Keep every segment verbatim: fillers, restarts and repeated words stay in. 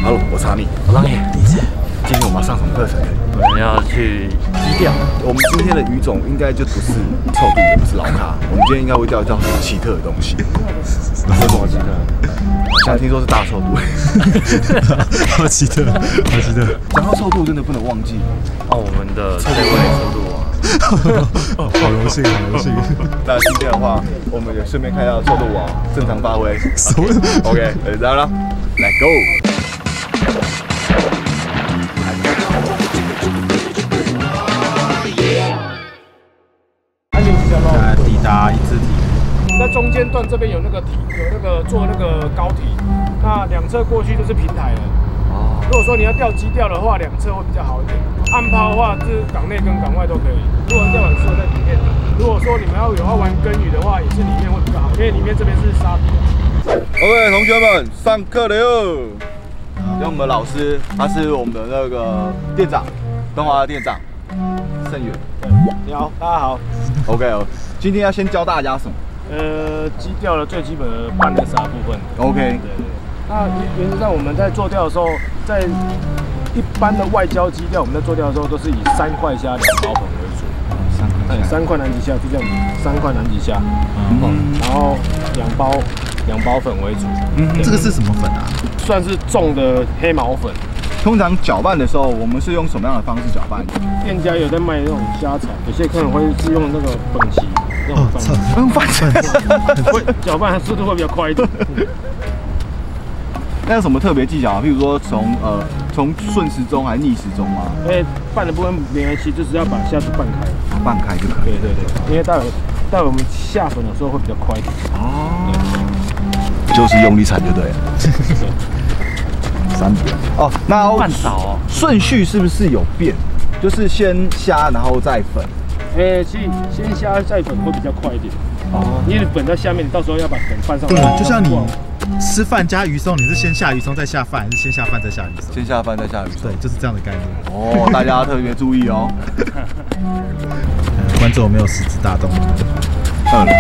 Hello， 我是阿密， 我让你理解。 今天我们要上什么课程？ 我们要去基调。 我们今天的鱼种应该就不是臭肚，也不是老咖，我们今天应该会钓叫很奇特的东西。什么奇特？现在听说是大臭肚。 好奇特，好奇特。 讲到臭肚，真的不能忘记哦，我们的这位臭肚王。 好荣幸，好荣幸。 那今天的话，我们也顺便看到臭肚王正常发挥。OK， 来了 ，Let's go。 抵达一字体， 在中间段这边有那个体，有那个做那个高体，那两侧过去就是平台了。哦。如果说你要钓基钓的话，两侧会比较好一点。岸抛的话，是港内跟港外都可以。如果钓很适合在里面。如果说你们要有要玩耕鱼的话，也是里面会比较好，因为里面这边是沙地。 OK， 同学们，上课了哟。跟我们的老师，他是我们的那个店长，东华的店长盛远。 你好，大家好。 OK 哦。 今天要先教大家什么？ 呃，基钓的最基本的半的沙部分。 OK。对对。 那原则上我们在做钓的时候，在一般的外交基钓，我们在做钓的时候都是以三块虾两包粉为主。三块。三块南极虾就这样子，三块南极虾。嗯。然后两包两包粉为主。 嗯。这个是什么粉啊？ 算是重的黑毛粉。 通常搅拌的时候，我们是用什么样的方式搅拌？ 店家有在卖那种虾草，有些客人会是用那个粉旗那种方式， 用粉旗， 会搅拌速度会比较快一点。 那有什么特别技巧啊？譬如说从呃从顺时钟还是逆时钟吗？ 因为拌的部分没关系，就是要把虾子拌开， 拌开就可以。 对对对，因为待会待会我们下粉的时候会比较快一点。哦， 就是用力铲就对了。三点哦，那拌勺哦， 顺序是不是有变？就是先虾，然后再粉。 哎，其实先虾再粉会比较快一点。哦，因为粉在下面，你到时候要把粉拌上。 对，就像你吃饭加鱼松，你是先下鱼松再下饭，还是先下饭再下鱼松？ 先下饭再下鱼松。 对，就是这样的概念。 哦，大家特别注意哦。 观众有没有食指大动？ 饿了。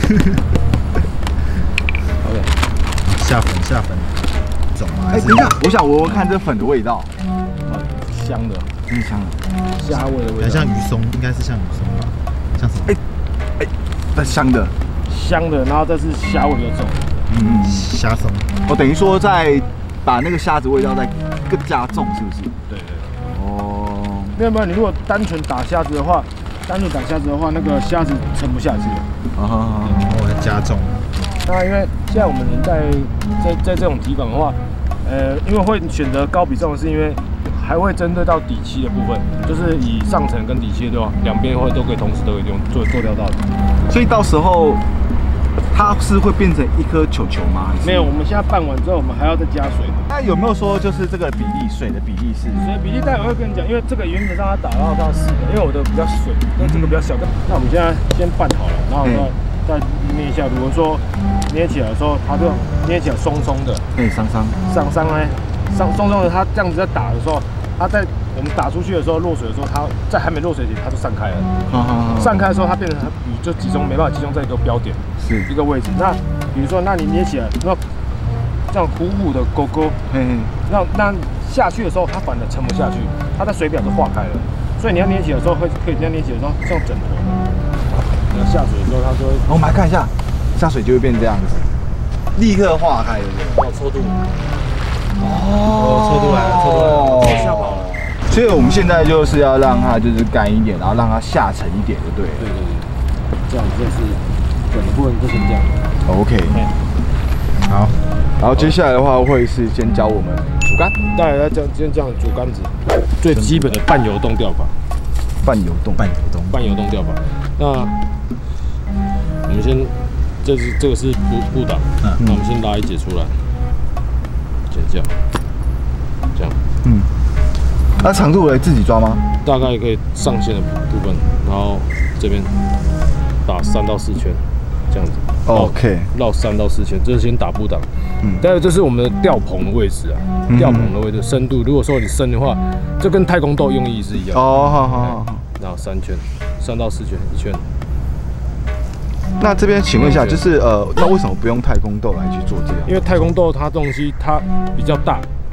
OK， 下粉下粉。 哎，等一下，我想闻闻看这粉的味道， 香的， 真香的， 虾味的味道， 很像鱼松，应该是像鱼松吧？像什么？哎哎，那香的， 香的，然后这是虾味比较重， 嗯，虾松。 我等于说在把那个虾子味道再更加重，是不是？ 对对。 哦， 没有没有，你如果单纯打虾子的话，单纯打虾子的话，那个虾子沉不下去了。啊哈哈， 我要加重。 那因为现在我们在在在这种体感的话，呃，因为会选择高比重，是因为还会针对到底栖的部分，就是以上层跟底栖的话，两边会都可以同时都可以用做做钓到的。 所以到时候它是会变成一颗球球吗？ 没有，我们现在拌完之后，我们还要再加水。 那有没有说就是这个比例，水的比例是？ 水比例待会会跟你讲，因为这个原则上它打到到四个，因为我的比较水，那这个比较小。那我们现在先拌好了，然后再再捏一下。如果说 捏起来的时候，它就捏起来松松的， 对，伤伤伤伤呢，伤松松的。它这样子在打的时候，它在我们打出去的时候落水的时候，它在还没落水前它就散开了。好好好，散开的时候，它变成鱼就集中，没办法集中在一个标点，是一个位置。那比如说，那你捏起来，那这样虎虎的勾勾，嘿嘿，那那下去的时候，它反而沉不下去，它在水表就化开了。所以你要捏起来的时候，会可以这样捏起来的时候，像枕头的。你要下水的时候，它就会。 我们来看一下。 下水就会变这样子，立刻化开，对不对？ 哦，抽肚。 哦，抽肚来了，抽肚来了， 下跑了。 所以我们现在就是要让它就是干一点，然后让它下沉一点，就对了。 对对对，这样就是整个部分就是这样。 OK。 好， 然后接下来的话会是先教我们煮竿， 再来这样先这样煮竿子，最基本的半游动钓法。 半游动， 半游动， 半游动钓法。那我们先。 这是这个是布布档，嗯，那我们先拉一节出来，剪这样，这样， 嗯，那长度我自己抓吗？ 大概可以上线的部分，然后这边打三到四圈，这样子 ，OK， 绕三到四圈，这是先打布档，嗯，待会这是我们的钓棚的位置啊，钓棚的位置深度，如果说你深的话，这跟太空豆用意是一样，哦，好好好，然后三圈，三到四圈，一圈。 那这边请问一下，就是呃，那为什么不用太空豆来去做这样？ 因为太空豆它东西它比较大，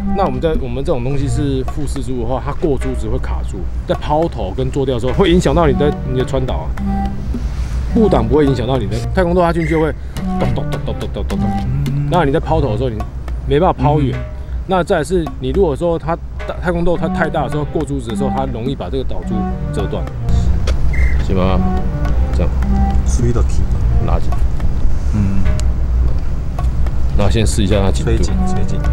那我们在我们这种东西是复式珠的话，它过珠子会卡住，在抛投跟做掉的时候会影响到你的你的穿导啊。布挡不会影响到你的太空豆，它进去会咚咚咚咚咚咚咚咚。那你在抛投的时候，你没办法抛远。那再来是你如果说它太空豆它太大的时候，过珠子的时候，它容易把这个导珠折断。行吗？这样， 水的起， 拉紧。嗯。那先试一下它紧度。 吹紧，吹紧。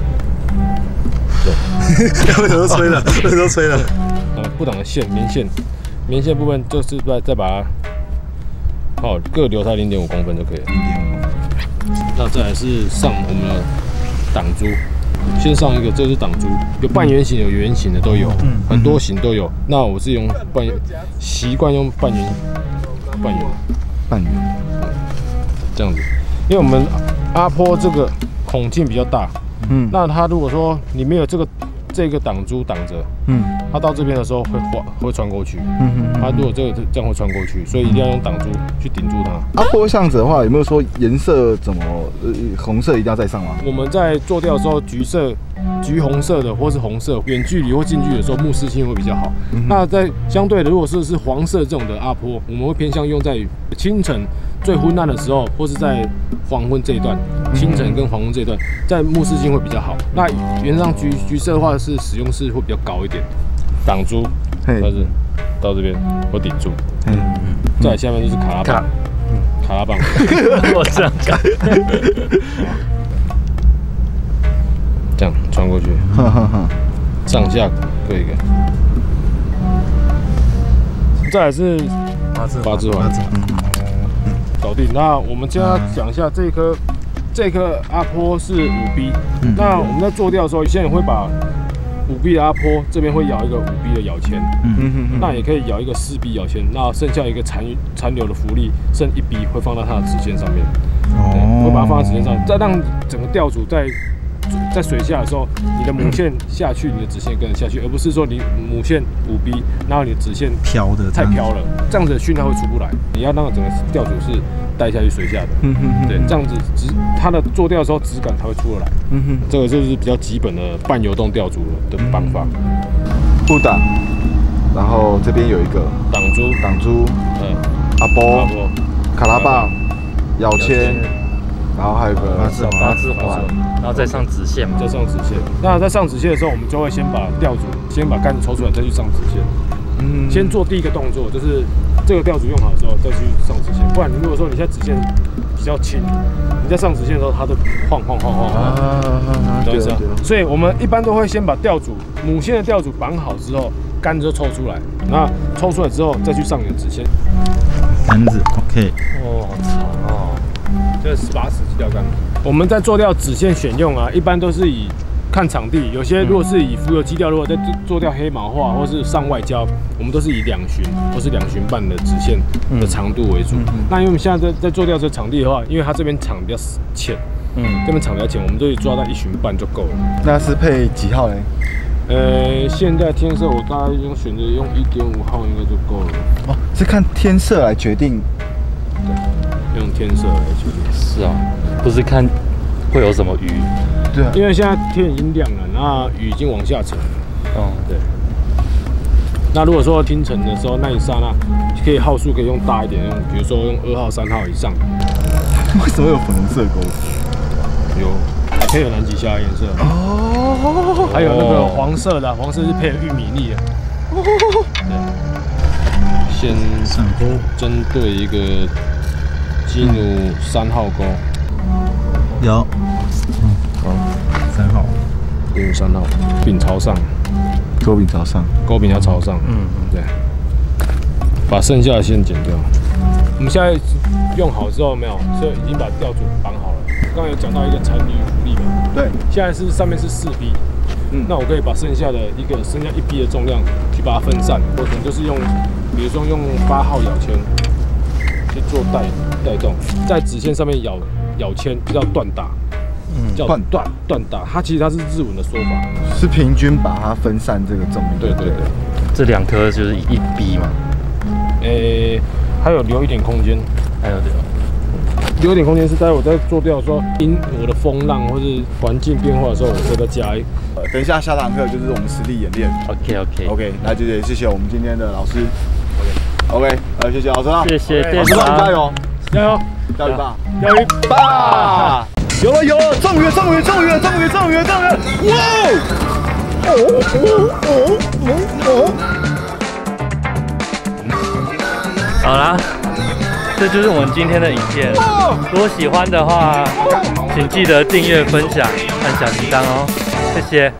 对。为什么吹了？为什么吹了？ 呃，布挡的线，棉线，棉线部分就是再再把它。好，各留它零点五公分就可以了。零点五。那再来是上我们的挡珠，先上一个，这是挡珠，有半圆形、有圆形的都有，嗯、很多形都有。那我是用半圆，习惯用半圆，半圆， 半圆， 这样子。因为我们阿坡这个孔径比较大，嗯，那它如果说你没有这个这个挡珠挡着，嗯，它到这边的时候会滑，会穿过去，嗯嗯，它如果这个这样会穿过去，所以一定要用挡珠去顶住它。 阿坡巷子的话，有没有说颜色怎么？呃，红色一定要再上吗？ 我们在做掉的时候，橘色、橘红色的或是红色，远距离或近距离的时候，目视性会比较好。嗯、那在相对的，如果是是黄色这种的阿坡，我们会偏向用在清晨最昏暗的时候，或是在黄昏这一段，清晨跟黄昏这一段，在目视性会比较好。那原则上橘橘色的话是使用是会比较高一点，挡珠，它是到这边会顶住。嗯，再来下面就是卡拉棒，卡拉棒， 我这样讲， 这样穿过去，上下各一个。再来是八字八字环，搞定。那我们现在讲一下这一颗，这一颗阿坡是五 B。那我们在做掉的时候，有些人会把五 B 的阿坡这边会咬一个五 B 的咬签，那也可以咬一个四 B 咬签，那剩下一个残残留的浮力剩一 B 会放到它的直线上面，哦，会把它放在直线上，再让整个钓组在在水下的时候，你的母线下去，你的直线跟着下去，而不是说你母线五 B， 然后你的直线飘的太飘了，这样子的讯号会出不来。你要让整个钓组是带下去水下的，对，这样子质它的做钓的时候质感才会出得来。这个就是比较基本的半游动钓组的方法。 布挡，然后这边有一个挡珠， 挡珠，嗯，阿波，卡拉棒，咬签。然后还有个八字八字环，然后再上直线嘛， 再上直线。那在上直线的时候，我们就会先把钓组先把杆子抽出来，再去上直线。嗯，先做第一个动作，就是这个钓组用好之后再去上直线。不然你如果说你现在直线比较轻，你在上直线的时候，它都晃晃晃晃晃，懂意思吗？所以我们一般都会先把钓组母线的钓组绑好之后，杆子就抽出来。那抽出来之后再去上你的直线。 杆子 OK。 哦，好长哦。 这是十八尺钓竿，我们在做钓子线选用啊，一般都是以看场地，有些如果是以浮游基钓，如果在做钓黑毛化或是上外礁，我们都是以两巡或是两巡半的直线的长度为主。嗯嗯、那因为我们现在在在做钓这场地的话，因为它这边场比较浅，嗯，这边场比较浅，我们都可以抓到一巡半就够了。 那是配几号嘞？ 呃，现在天色我大概用选择用一点五号应该就够了。 哦，是看天色来决定。 对，用天色来决定。 是啊，不是看会有什么鱼。 对啊， 因为现在天已经亮了，那雨已经往下沉了。哦，对。那如果说清晨的时候，那一刹那可以号数可以用大一点，用比如说用二号、三号以上。 为什么有粉红色钩？ 有，还可以有南极虾颜色。哦。还有那个黄色的，黄色是配玉米粒的。哦。对。先上钩，针对一个基努三号钩。 有。嗯，好，三号， 基努三号，柄朝上， 钩柄朝上， 钩柄要朝上。嗯，对。把剩下的线剪掉。我们现在用好之后没有，所以已经把钓组绑好了。刚才有讲到一个残余浮力嘛， 对，现在是上面是四 B， 嗯，那我可以把剩下的一个剩下一 B 的重量去把它分散，我可能就是用，比如说用八号咬签去做带带动，在直线上面咬咬签就叫断打，嗯，叫断断断打，它其实它是日文的说法， 是平均把它分散这个重力。 对对对， 这两颗就是一 B 嘛， 诶、欸，还有留一点空间， 还有留。 留一点空间是待会我在做掉说因我的风浪或是环境变化的时候，我会再加一。 呃，等一下下堂课就是我们实地演练。 OK OK OK， 那就谢谢我们今天的老师。OK OK， 呃，谢谢老师啦。 谢谢店老师， 长， 加油， 加油， 加油吧， 加油！ 吧！有了有了，中鱼中鱼中鱼中鱼中鱼中鱼！哇！哦哦哦哦哦！ 好啦，这就是我们今天的影片。如果喜欢的话，请记得订阅、分享、按小铃铛哦，谢谢。